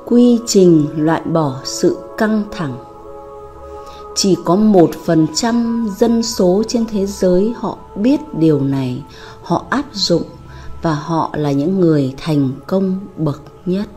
Quy trình loại bỏ sự căng thẳng. Chỉ có 1% dân số trên thế giới họ biết điều này, họ áp dụng, và họ là những người thành công bậc nhất.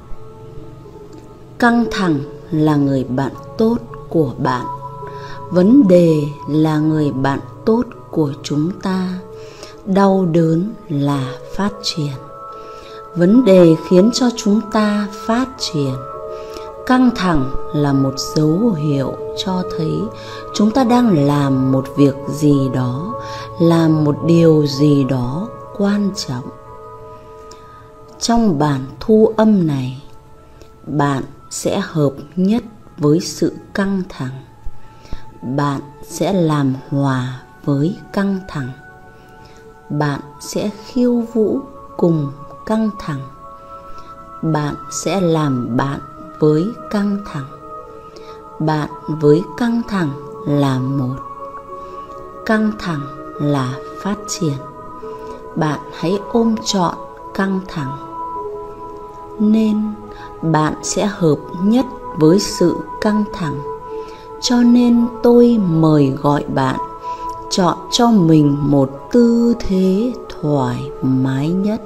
Căng thẳng là người bạn tốt của bạn. Vấn đề là người bạn tốt của chúng ta. Đau đớn là phát triển. Vấn đề khiến cho chúng ta phát triển. Căng thẳng là một dấu hiệu cho thấy chúng ta đang làm một việc gì đó, làm một điều gì đó quan trọng. Trong bản thu âm này, bạn sẽ hợp nhất với sự căng thẳng. Bạn sẽ làm hòa với căng thẳng. Bạn sẽ khiêu vũ cùng căng thẳng. Bạn sẽ làm bạn với căng thẳng. Bạn với căng thẳng là một. Căng thẳng là phát triển. Bạn hãy ôm trọn căng thẳng. Nên bạn sẽ hợp nhất với sự căng thẳng. Cho nên tôi mời gọi bạn chọn cho mình một tư thế thoải mái nhất.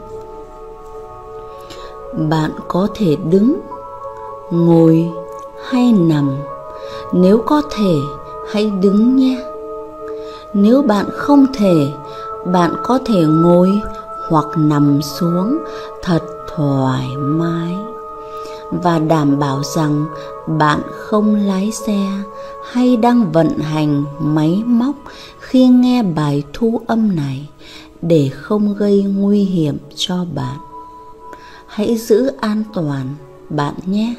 Bạn có thể đứng, ngồi hay nằm. Nếu có thể, hãy đứng nhé. Nếu bạn không thể, bạn có thể ngồi hoặc nằm xuống thật thoải mái. Và đảm bảo rằng bạn không lái xe hay đang vận hành máy móc khi nghe bài thu âm này để không gây nguy hiểm cho bạn. Hãy giữ an toàn bạn nhé.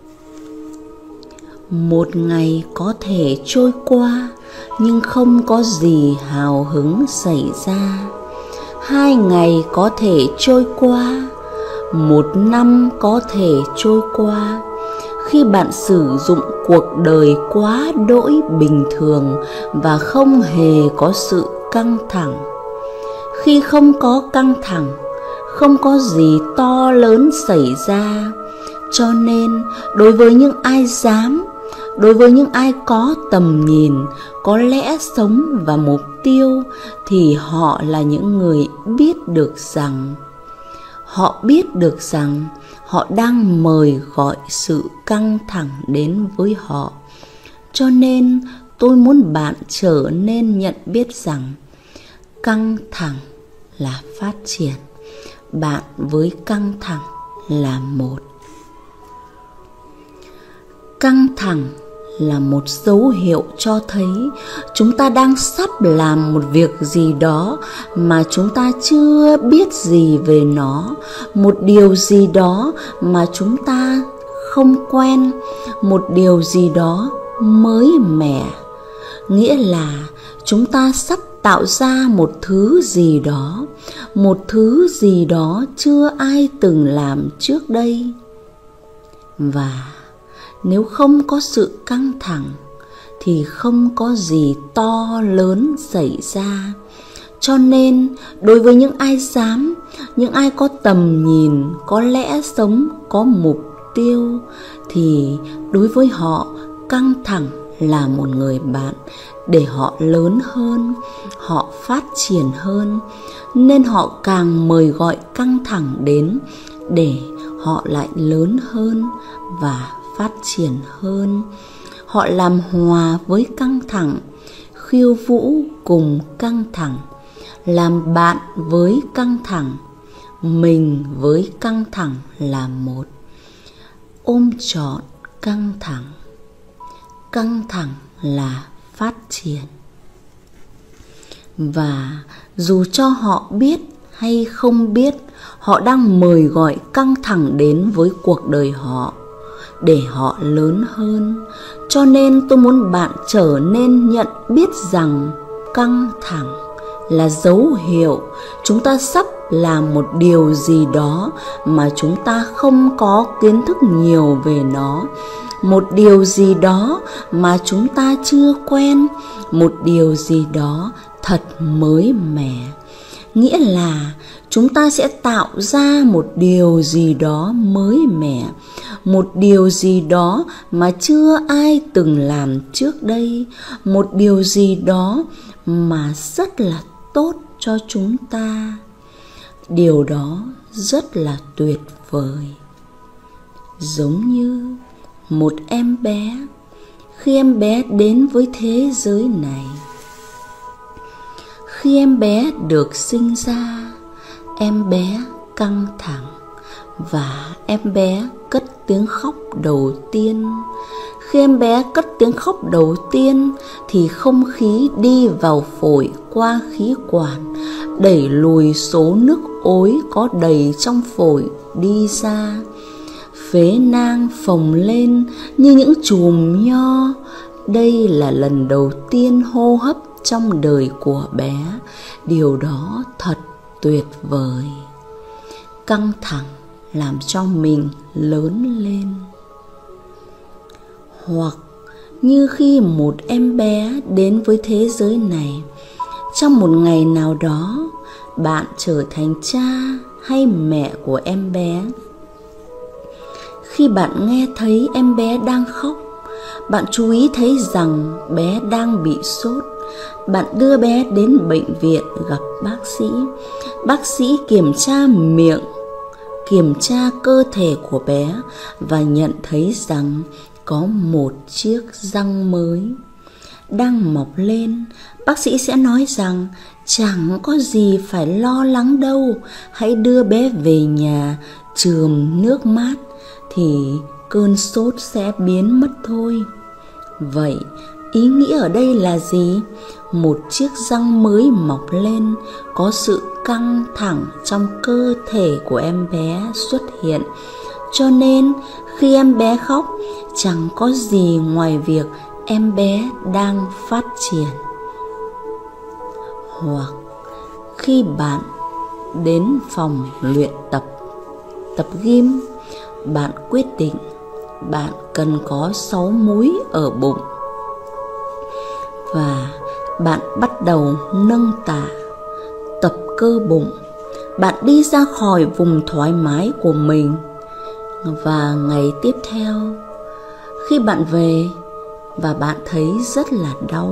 Một ngày có thể trôi qua nhưng không có gì hào hứng xảy ra. 2 ngày có thể trôi qua. 1 năm có thể trôi qua. Khi bạn sử dụng cuộc đời quá đỗi bình thường và không hề có sự căng thẳng. Khi không có căng thẳng, không có gì to lớn xảy ra. Cho nên đối với những ai dám, đối với những ai có tầm nhìn, có lẽ sống và mục tiêu, thì họ là những người biết được rằng họ đang mời gọi sự căng thẳng đến với họ. Cho nên tôi muốn bạn trở nên nhận biết rằng căng thẳng là phát triển. Bạn với căng thẳng là một. Căng thẳng là một dấu hiệu cho thấy chúng ta đang sắp làm một việc gì đó mà chúng ta chưa biết gì về nó, một điều gì đó mà chúng ta không quen, một điều gì đó mới mẻ. Nghĩa là chúng ta sắp tạo ra một thứ gì đó chưa ai từng làm trước đây. Và nếu không có sự căng thẳng thì không có gì to lớn xảy ra. Cho nên đối với những ai dám, những ai có tầm nhìn, có lẽ sống, có mục tiêu, thì đối với họ căng thẳng là một người bạn để họ lớn hơn, họ phát triển hơn. Nên họ càng mời gọi căng thẳng đến để họ lại lớn hơn và phát triển hơn. Họ làm hòa với căng thẳng, khiêu vũ cùng căng thẳng, làm bạn với căng thẳng, mình với căng thẳng là một. Ôm trọn căng thẳng. Căng thẳng là phát triển. Và dù cho họ biết hay không biết, họ đang mời gọi căng thẳng đến với cuộc đời họ để họ lớn hơn. Cho nên tôi muốn bạn trở nên nhận biết rằng căng thẳng là dấu hiệu chúng ta sắp làm một điều gì đó mà chúng ta không có kiến thức nhiều về nó, một điều gì đó mà chúng ta chưa quen, một điều gì đó thật mới mẻ. Nghĩa là chúng ta sẽ tạo ra một điều gì đó mới mẻ, một điều gì đó mà chưa ai từng làm trước đây, một điều gì đó mà rất là tốt cho chúng ta. Điều đó rất là tuyệt vời. Giống như một em bé, khi em bé đến với thế giới này, khi em bé được sinh ra, em bé căng thẳng và em bé cất tiếng khóc đầu tiên. Khi em bé cất tiếng khóc đầu tiên thì không khí đi vào phổi qua khí quản, đẩy lùi số nước ối có đầy trong phổi đi ra. Phế nang phồng lên như những chùm nho. Đây là lần đầu tiên hô hấp trong đời của bé. Điều đó thật tuyệt vời. Căng thẳng làm cho mình lớn lên. Hoặc như khi một em bé đến với thế giới này, trong một ngày nào đó bạn trở thành cha hay mẹ của em bé. Khi bạn nghe thấy em bé đang khóc, bạn chú ý thấy rằng bé đang bị sốt. Bạn đưa bé đến bệnh viện gặp bác sĩ. Bác sĩ kiểm tra miệng, kiểm tra cơ thể của bé và nhận thấy rằng có một chiếc răng mới đang mọc lên. Bác sĩ sẽ nói rằng chẳng có gì phải lo lắng đâu, hãy đưa bé về nhà chườm nước mát thì cơn sốt sẽ biến mất thôi. Vậy ý nghĩa ở đây là gì? Một chiếc răng mới mọc lên, có sự căng thẳng trong cơ thể của em bé xuất hiện. Cho nên khi em bé khóc, chẳng có gì ngoài việc em bé đang phát triển. Hoặc khi bạn đến phòng luyện tập gym, bạn quyết định bạn cần có 6 múi ở bụng và bạn bắt đầu nâng tạ, tập cơ bụng. Bạn đi ra khỏi vùng thoải mái của mình. Và ngày tiếp theo, khi bạn về và bạn thấy rất là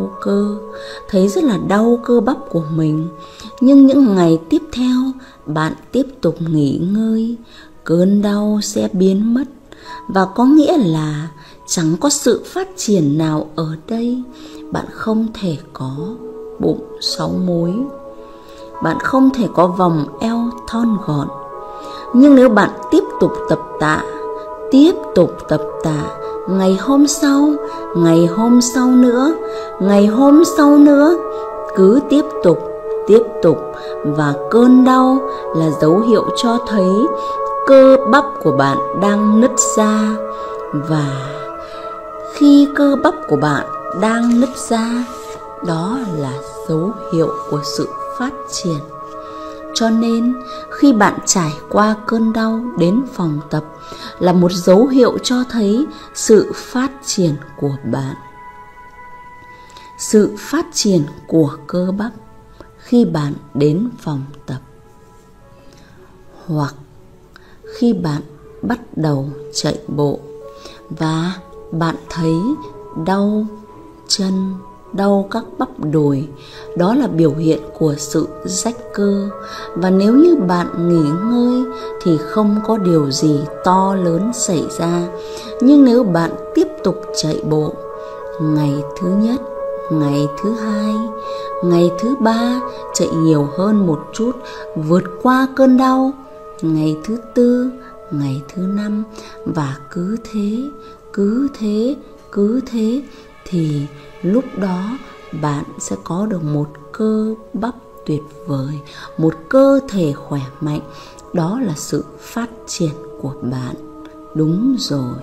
đau cơ bắp của mình, nhưng những ngày tiếp theo bạn tiếp tục nghỉ ngơi, cơn đau sẽ biến mất. Và có nghĩa là chẳng có sự phát triển nào ở đây. Bạn không thể có bụng 6 múi, bạn không thể có vòng eo thon gọn. Nhưng nếu bạn tiếp tục tập tạ, ngày hôm sau nữa, cứ tiếp tục, và cơn đau là dấu hiệu cho thấy cơ bắp của bạn đang nứt ra. Và khi cơ bắp của bạn đang nứt ra, đó là dấu hiệu của sự phát triển. Cho nên khi bạn trải qua cơn đau đến phòng tập là một dấu hiệu cho thấy sự phát triển của bạn. Sự phát triển của cơ bắp khi bạn đến phòng tập. Hoặc khi bạn bắt đầu chạy bộ và bạn thấy đau chân, đau các bắp đùi, đó là biểu hiện của sự rách cơ. Và nếu như bạn nghỉ ngơi thì không có điều gì to lớn xảy ra. Nhưng nếu bạn tiếp tục chạy bộ, ngày thứ nhất, ngày thứ hai, ngày thứ ba chạy nhiều hơn một chút, vượt qua cơn đau, ngày thứ tư, ngày thứ năm, và cứ thế thì lúc đó bạn sẽ có được một cơ bắp tuyệt vời, một cơ thể khỏe mạnh. Đó là sự phát triển của bạn. Đúng rồi.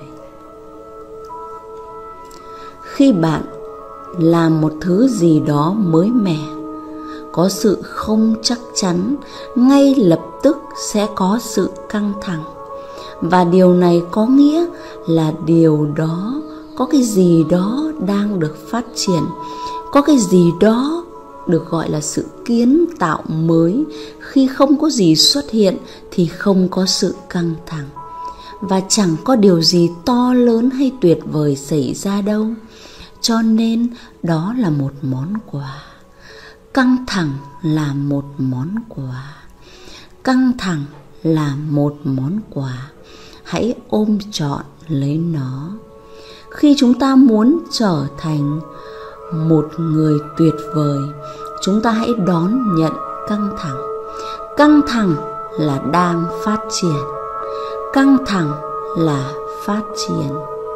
Khi bạn làm một thứ gì đó mới mẻ, có sự không chắc chắn, ngay lập tức sẽ có sự căng thẳng. Và điều này có nghĩa là điều đó, có cái gì đó đang được phát triển, có cái gì đó được gọi là sự kiến tạo mới. Khi không có gì xuất hiện thì không có sự căng thẳng. và chẳng có điều gì to lớn hay tuyệt vời xảy ra đâu. Cho nên đó là một món quà. Căng thẳng là một món quà. Căng thẳng là một món quà. Hãy ôm trọn lấy nó. Khi chúng ta muốn trở thành một người tuyệt vời, chúng ta hãy đón nhận căng thẳng. Căng thẳng là đang phát triển. Căng thẳng là phát triển.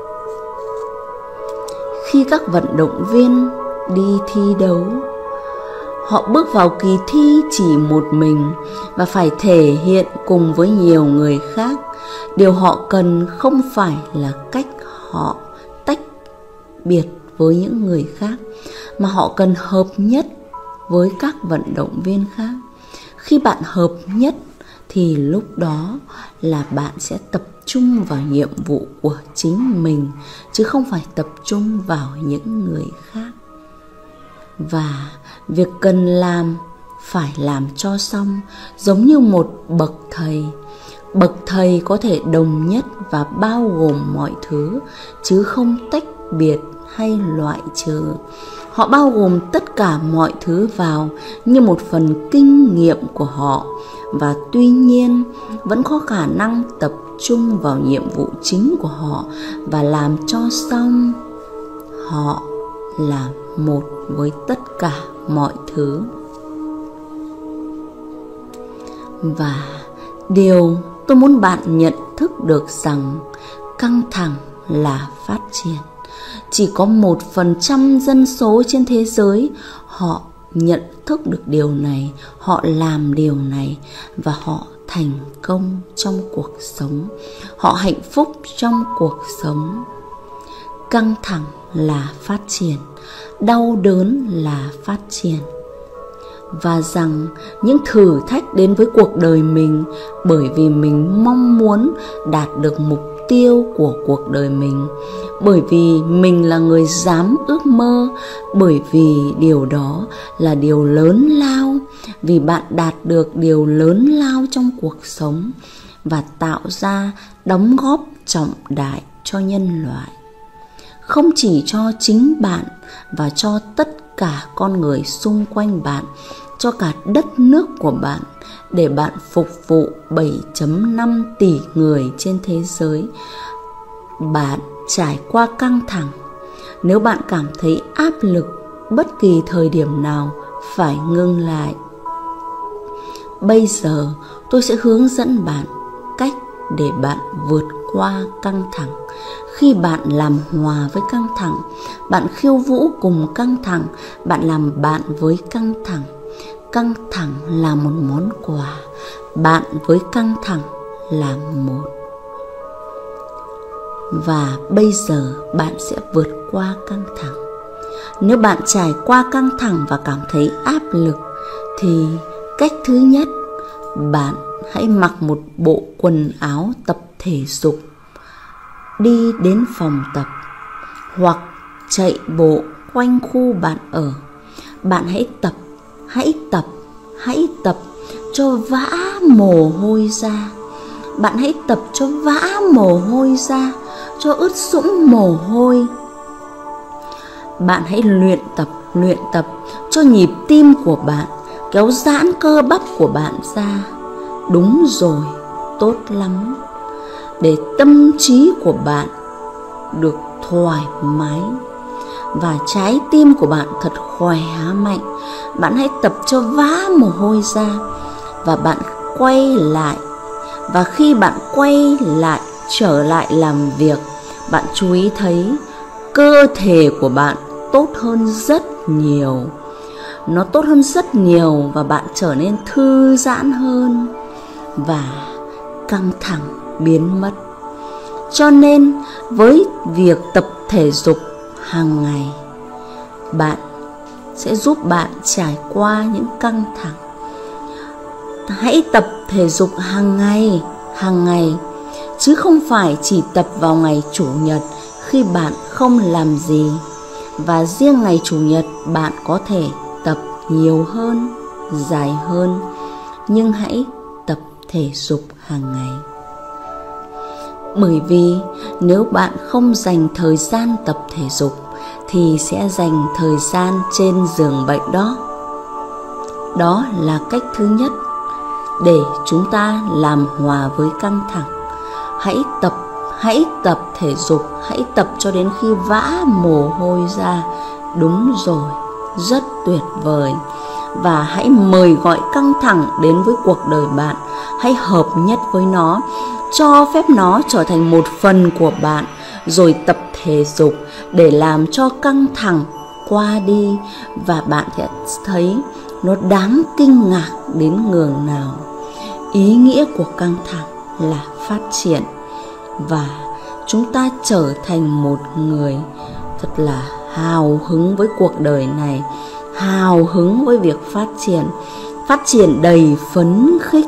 Khi các vận động viên đi thi đấu, họ bước vào kỳ thi chỉ một mình và phải thể hiện cùng với nhiều người khác. Điều họ cần không phải là cách họ tách biệt với những người khác, mà họ cần hợp nhất với các vận động viên khác. Khi bạn hợp nhất thì lúc đó là bạn sẽ tập trung vào nhiệm vụ của chính mình, chứ không phải tập trung vào những người khác. Và việc cần làm phải làm cho xong, giống như một bậc thầy. Bậc thầy có thể đồng nhất và bao gồm mọi thứ, chứ không tách biệt hay loại trừ. Họ bao gồm tất cả mọi thứ vào như một phần kinh nghiệm của họ, và tuy nhiên vẫn có khả năng tập trung vào nhiệm vụ chính của họ và làm cho xong. Họ là một với tất cả mọi thứ. Và điều tôi muốn bạn nhận thức được rằng căng thẳng là phát triển. Chỉ có 1% dân số trên thế giới họ nhận thức được điều này, họ làm điều này và họ thành công trong cuộc sống. Họ hạnh phúc trong cuộc sống. Căng thẳng là phát triển, đau đớn là phát triển. Và rằng những thử thách đến với cuộc đời mình bởi vì mình mong muốn đạt được mục tiêu của cuộc đời mình, bởi vì mình là người dám ước mơ, bởi vì điều đó là điều lớn lao, vì bạn đạt được điều lớn lao trong cuộc sống và tạo ra đóng góp trọng đại cho nhân loại. Không chỉ cho chính bạn và cho tất cả con người xung quanh bạn, cho cả đất nước của bạn, để bạn phục vụ 7,5 tỷ người trên thế giới. Bạn trải qua căng thẳng. Nếu bạn cảm thấy áp lực bất kỳ thời điểm nào, phải ngưng lại. Bây giờ tôi sẽ hướng dẫn bạn cách để bạn vượt qua căng thẳng. Khi bạn làm hòa với căng thẳng, bạn khiêu vũ cùng căng thẳng, bạn làm bạn với căng thẳng. Căng thẳng là một món quà, bạn với căng thẳng là một. Và bây giờ bạn sẽ vượt qua căng thẳng. Nếu bạn trải qua căng thẳng và cảm thấy áp lực, thì cách thứ nhất, bạn hãy mặc một bộ quần áo tập thể dục, đi đến phòng tập hoặc chạy bộ quanh khu bạn ở. Bạn hãy tập cho vã mồ hôi ra. Bạn hãy tập cho vã mồ hôi ra, cho ướt sũng mồ hôi. Bạn hãy luyện tập cho nhịp tim của bạn, kéo giãn cơ bắp của bạn ra. Đúng rồi, tốt lắm. Để tâm trí của bạn được thoải mái và trái tim của bạn thật khỏe mạnh. Bạn hãy tập cho vã mồ hôi ra và bạn quay lại. Và khi bạn quay lại, trở lại làm việc, bạn chú ý thấy cơ thể của bạn tốt hơn rất nhiều. Nó tốt hơn rất nhiều và bạn trở nên thư giãn hơn và căng thẳng biến mất. Cho nên với việc tập thể dục hàng ngày, bạn sẽ giúp bạn trải qua những căng thẳng. Hãy tập thể dục hàng ngày, chứ không phải chỉ tập vào ngày Chủ nhật khi bạn không làm gì. Và riêng ngày Chủ nhật bạn có thể tập nhiều hơn, dài hơn, nhưng hãy tập thể dục hàng ngày. Bởi vì nếu bạn không dành thời gian tập thể dục thì sẽ dành thời gian trên giường bệnh đó. Đó là cách thứ nhất để chúng ta làm hòa với căng thẳng. Hãy tập thể dục, hãy tập cho đến khi vã mồ hôi ra. Đúng rồi, rất tuyệt vời. Và hãy mời gọi căng thẳng đến với cuộc đời bạn. Hãy hợp nhất với nó, cho phép nó trở thành một phần của bạn, rồi tập thể dục để làm cho căng thẳng qua đi. Và bạn sẽ thấy nó đáng kinh ngạc đến nhường nào. Ý nghĩa của căng thẳng là phát triển, và chúng ta trở thành một người thật là hào hứng với cuộc đời này, hào hứng với việc phát triển đầy phấn khích.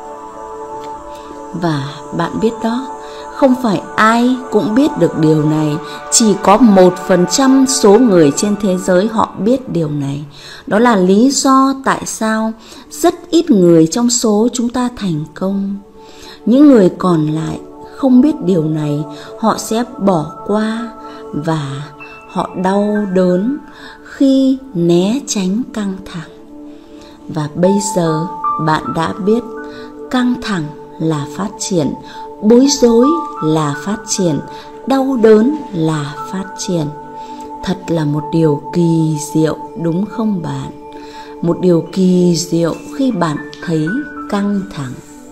Và bạn biết đó, không phải ai cũng biết được điều này, chỉ có 1% số người trên thế giới họ biết điều này. Đó là lý do tại sao rất ít người trong số chúng ta thành công. Những người còn lại không biết điều này, họ sẽ bỏ qua và họ đau đớn khi né tránh căng thẳng. Và bây giờ bạn đã biết căng thẳng là phát triển, bối rối là phát triển, đau đớn là phát triển. Thật là một điều kỳ diệu, đúng không bạn? Một điều kỳ diệu khi bạn thấy căng thẳng.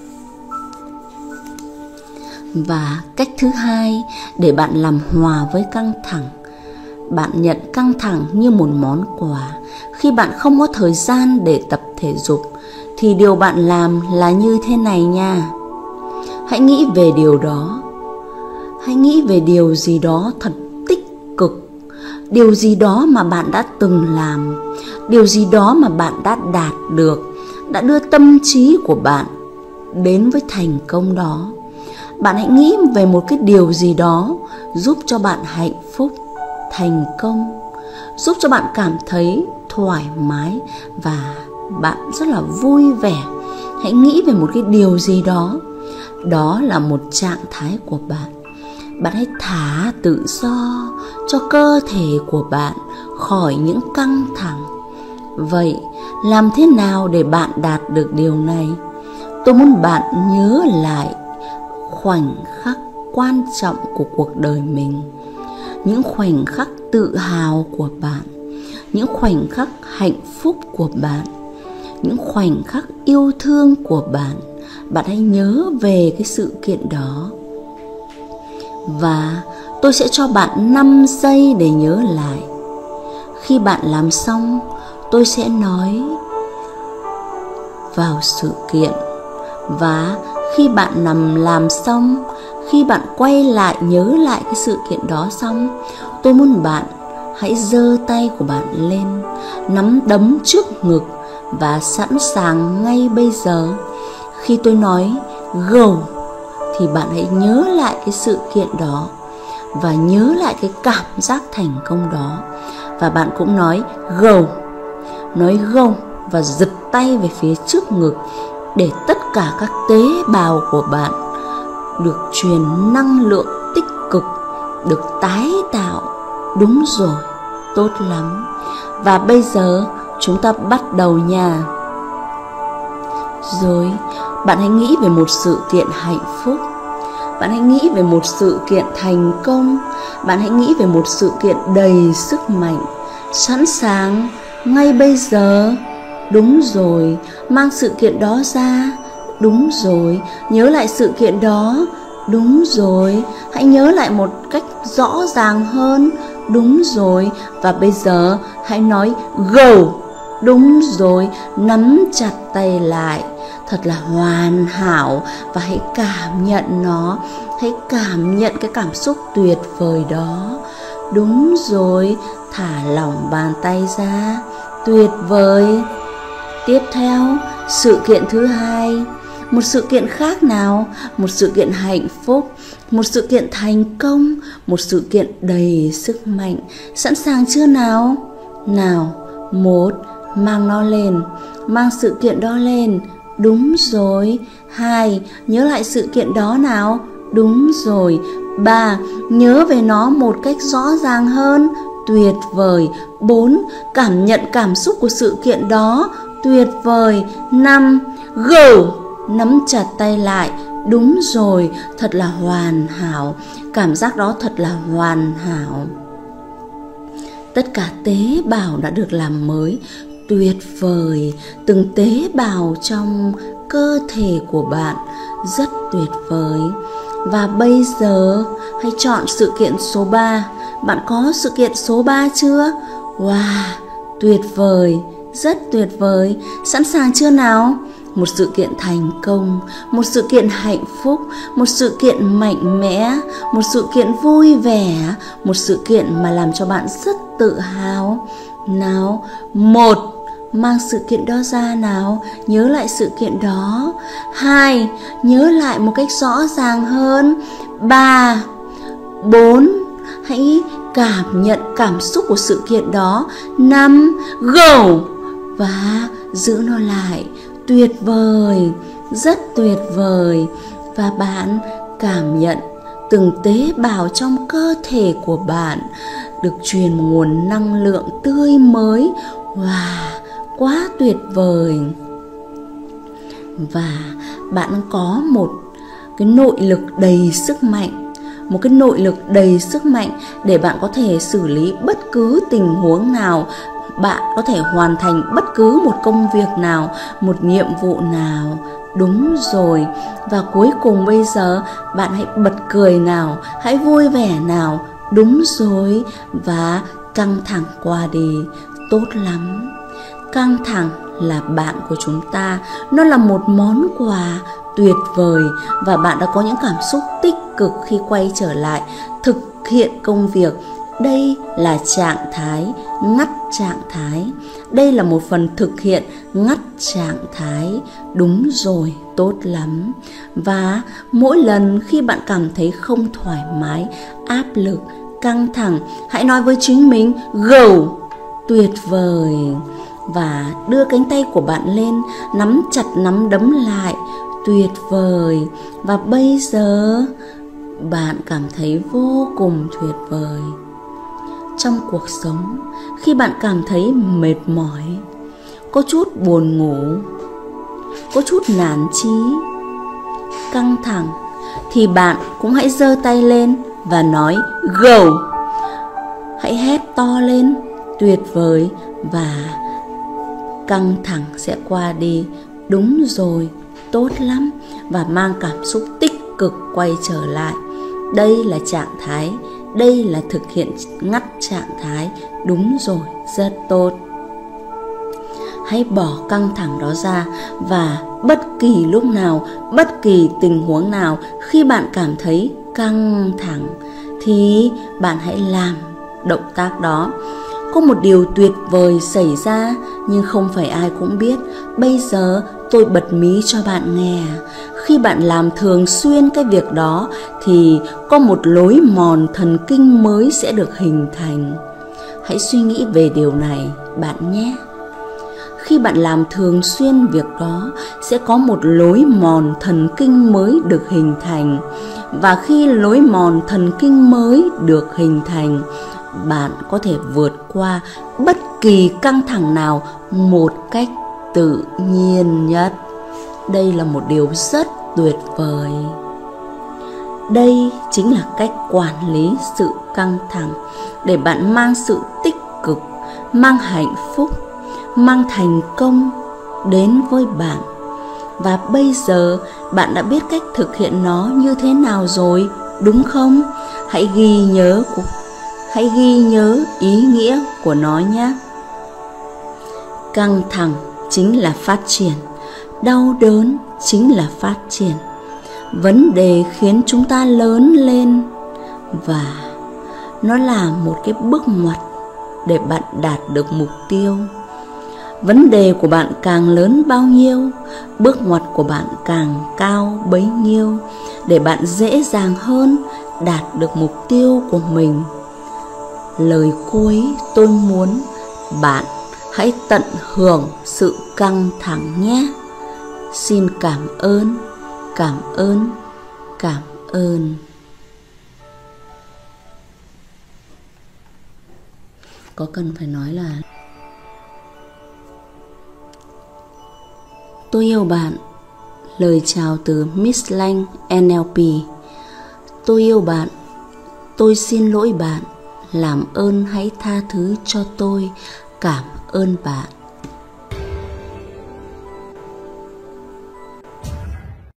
Và cách thứ hai để bạn làm hòa với căng thẳng, bạn nhận căng thẳng như một món quà. Khi bạn không có thời gian để tập thể dục thì điều bạn làm là như thế này nha. Hãy nghĩ về điều đó. Hãy nghĩ về điều gì đó thật tích cực, điều gì đó mà bạn đã từng làm, điều gì đó mà bạn đã đạt được, đã đưa tâm trí của bạn đến với thành công đó. Bạn hãy nghĩ về một cái điều gì đó giúp cho bạn hạnh phúc, thành công, giúp cho bạn cảm thấy thoải mái và bạn rất là vui vẻ. Hãy nghĩ về một cái điều gì đó. Đó là một trạng thái của bạn. Bạn hãy thả tự do cho cơ thể của bạn khỏi những căng thẳng. Vậy làm thế nào để bạn đạt được điều này? Tôi muốn bạn nhớ lại khoảnh khắc quan trọng của cuộc đời mình, những khoảnh khắc tự hào của bạn, những khoảnh khắc hạnh phúc của bạn, những khoảnh khắc yêu thương của bạn. Bạn hãy nhớ về cái sự kiện đó. Và tôi sẽ cho bạn 5 giây để nhớ lại. Khi bạn làm xong, tôi sẽ nói vào sự kiện. Và khi bạn làm xong, khi bạn quay lại nhớ lại cái sự kiện đó xong, tôi muốn bạn hãy giơ tay của bạn lên, nắm đấm trước ngực và sẵn sàng ngay bây giờ. Khi tôi nói go thì bạn hãy nhớ lại cái sự kiện đó và nhớ lại cái cảm giác thành công đó. Và bạn cũng nói go và giật tay về phía trước ngực để tất cả các tế bào của bạn được truyền năng lượng tích cực, được tái tạo. Đúng rồi, tốt lắm. Và bây giờ chúng ta bắt đầu nha. Rồi, bạn hãy nghĩ về một sự kiện hạnh phúc. Bạn hãy nghĩ về một sự kiện thành công. Bạn hãy nghĩ về một sự kiện đầy sức mạnh, sẵn sàng ngay bây giờ. Đúng rồi, mang sự kiện đó ra. Đúng rồi, nhớ lại sự kiện đó. Đúng rồi, hãy nhớ lại một cách rõ ràng hơn. Đúng rồi, và bây giờ hãy nói go. Đúng rồi, nắm chặt tay lại thật là hoàn hảo và hãy cảm nhận nó. Hãy cảm nhận cái cảm xúc tuyệt vời đó. Đúng rồi, thả lỏng bàn tay ra. Tuyệt vời. Tiếp theo, sự kiện thứ hai. Một sự kiện khác nào? Một sự kiện hạnh phúc, một sự kiện thành công, một sự kiện đầy sức mạnh. Sẵn sàng chưa nào? Nào, 1, mang nó lên, mang sự kiện đó lên. Đúng rồi. 2, nhớ lại sự kiện đó nào. Đúng rồi. 3. Nhớ về nó một cách rõ ràng hơn. Tuyệt vời. 4. Cảm nhận cảm xúc của sự kiện đó. Tuyệt vời. 5. Go. Nắm chặt tay lại. Đúng rồi, thật là hoàn hảo. Cảm giác đó thật là hoàn hảo. Tất cả tế bào đã được làm mới. Tuyệt vời. Từng tế bào trong cơ thể của bạn rất tuyệt vời. Và bây giờ hãy chọn sự kiện số 3. Bạn có sự kiện số 3 chưa? Wow, tuyệt vời, rất tuyệt vời. Sẵn sàng chưa nào? Một sự kiện thành công, một sự kiện hạnh phúc, một sự kiện mạnh mẽ, một sự kiện vui vẻ, một sự kiện mà làm cho bạn rất tự hào. Nào, 1. Mang sự kiện đó ra nào, nhớ lại sự kiện đó. 2. Nhớ lại một cách rõ ràng hơn. 3. 4. Hãy cảm nhận cảm xúc của sự kiện đó. 5. Go. Và giữ nó lại. Tuyệt vời, rất tuyệt vời. Và bạn cảm nhận từng tế bào trong cơ thể của bạn được truyền một nguồn năng lượng tươi mới. Wow, quá tuyệt vời. Và bạn có một cái nội lực đầy sức mạnh, một cái nội lực đầy sức mạnh để bạn có thể xử lý bất cứ tình huống nào, bạn có thể hoàn thành bất cứ một công việc nào, một nhiệm vụ nào. Đúng rồi. Và cuối cùng bây giờ bạn hãy bật cười nào, hãy vui vẻ nào. Đúng rồi. Và căng thẳng qua đi. Tốt lắm. Căng thẳng là bạn của chúng ta. Nó là một món quà tuyệt vời. Và bạn đã có những cảm xúc tích cực khi quay trở lại thực hiện công việc. Đây là trạng thái ngắt trạng thái. Đây là một phần thực hiện ngắt trạng thái. Đúng rồi, tốt lắm. Và mỗi lần khi bạn cảm thấy không thoải mái, áp lực, căng thẳng, hãy nói với chính mình go. Tuyệt vời. Và đưa cánh tay của bạn lên, nắm chặt nắm đấm lại. Tuyệt vời. Và bây giờ bạn cảm thấy vô cùng tuyệt vời. Trong cuộc sống, khi bạn cảm thấy mệt mỏi, có chút buồn ngủ, có chút nản chí, căng thẳng, thì bạn cũng hãy giơ tay lên và nói go. Hãy hét to lên. Tuyệt vời. Và căng thẳng sẽ qua đi. Đúng rồi, tốt lắm. Và mang cảm xúc tích cực quay trở lại. Đây là trạng thái, đây là thực hiện ngắt trạng thái. Đúng rồi, rất tốt. Hãy bỏ căng thẳng đó ra. Và bất kỳ lúc nào, bất kỳ tình huống nào, khi bạn cảm thấy căng thẳng thì bạn hãy làm động tác đó. Có một điều tuyệt vời xảy ra, nhưng không phải ai cũng biết. Bây giờ tôi bật mí cho bạn nghe. Khi bạn làm thường xuyên cái việc đó thì có một lối mòn thần kinh mới sẽ được hình thành. Hãy suy nghĩ về điều này bạn nhé. Khi bạn làm thường xuyên việc đó sẽ có một lối mòn thần kinh mới được hình thành. Và khi lối mòn thần kinh mới được hình thành, bạn có thể vượt qua bất kỳ căng thẳng nào một cách tự nhiên nhất. Đây là một điều rất tuyệt vời. Đây chính là cách quản lý sự căng thẳng để bạn mang sự tích cực, mang hạnh phúc, mang thành công đến với bạn. Và bây giờ bạn đã biết cách thực hiện nó như thế nào rồi, đúng không? Hãy ghi nhớ ý nghĩa của nó nhé. Căng thẳng chính là phát triển, đau đớn chính là phát triển. Vấn đề khiến chúng ta lớn lên và nó là một cái bước ngoặt để bạn đạt được mục tiêu. Vấn đề của bạn càng lớn bao nhiêu, bước ngoặt của bạn càng cao bấy nhiêu để bạn dễ dàng hơn đạt được mục tiêu của mình. Lời cuối tôi muốn bạn hãy tận hưởng sự căng thẳng nhé. Xin cảm ơn, cảm ơn, cảm ơn. Có cần phải nói là tôi yêu bạn. Lời chào từ Miss Lang NLP. Tôi yêu bạn. Tôi xin lỗi bạn. Làm ơn hãy tha thứ cho tôi. Cảm ơn bạn.